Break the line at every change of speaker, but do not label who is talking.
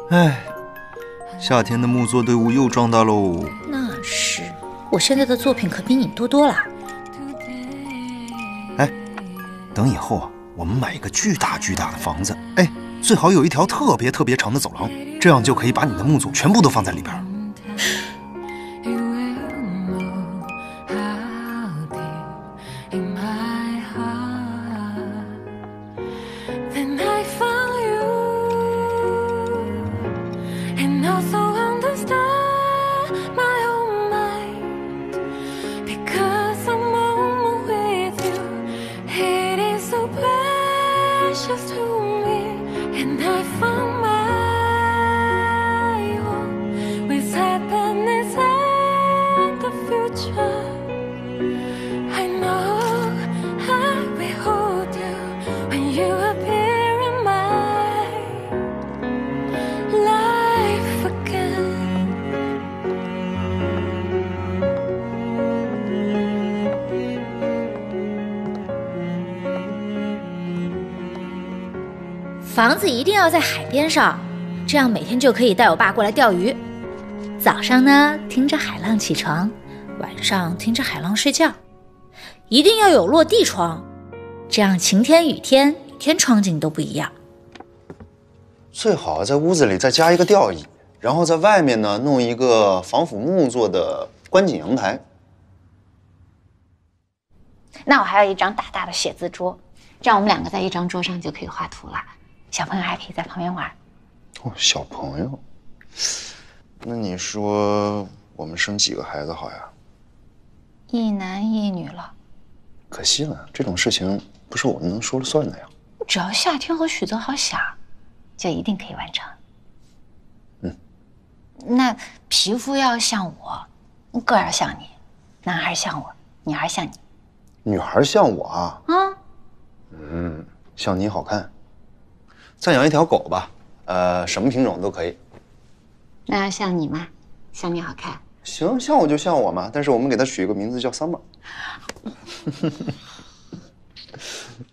哎，夏天的木作队伍又壮大喽。
那是，我现在的作品可比你多多了。
哎，等以后啊，我们买一个巨大的房子，哎，最好有一条特别长的走廊，这样就可以把你的木组全部都放在里边。
房子一定要在海边上，这样每天就可以带我爸过来钓鱼。早上呢，听着海浪起床，晚上听着海浪睡觉。一定要有落地窗，这样晴天雨天，每天窗景都不一样。
最好在屋子里再加一个吊椅，然后在外面呢弄一个防腐木做的观景阳台。
那我还有一张大的写字桌，这样我们两个在一张桌上就可以画图了。小朋友还可以在旁边玩。
哦，小朋友，那你说我们生几个孩子好呀？
一男一女了。
可惜了，这种事情不是我们能说了算的呀。
只要夏天和许泽豪想，就一定可以完成。那皮肤要像我，个儿像你，男孩像我，女孩像你。
女孩像我啊？像你好看。再养一条狗吧，什么品种都可以。
那要像你吗？像你好看。
行，像我就像我嘛，但是我们给它取一个名字叫 Summer。